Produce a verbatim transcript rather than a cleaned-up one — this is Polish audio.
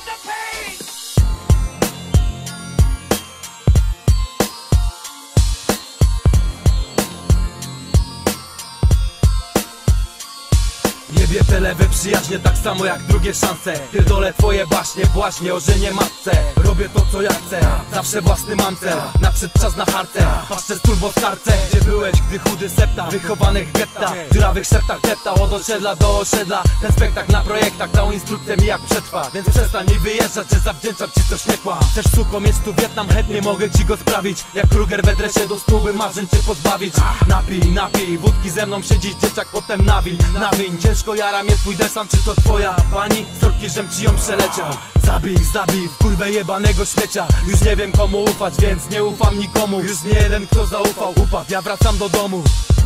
Jebie te lewe przyjaźnie tak samo jak drugie szanse. Pierdolę twoje baśnie, właśnie ożenię matce. Robię to co ja chcę, zawsze własny mam cel. Nadszedł czas na harce, patrzę z turbo w karce. Gdzie byłeś, gdy chudy septa, wychowanych getta, w dziurawych szeptach depta, od osiedla do osiedla. Ten spektakl na projektach dał instrukcję mi jak przetrwa. Więc przestań mi wyjeżdżać, że zawdzięczam ci coś nie kłam. Chcesz suko mieć tu Wietnam, chętnie mogę ci go sprawić. Jak Kruger we dresie do stół, by marzeń cię pozbawić. Napij, napij, wódki ze mną siedzisz, dzieciak potem nawin, nawiń. Ciężko jara mnie twój desant, czy to twoja pani? Sorki, żem ci ją przeleciał. Zabij, zabij, w kurwę jebanego śmiecia. Już nie wiem komu ufać, więc nie ufam nikomu. Już nie jeden kto zaufał, upadł, ja wracam do domu.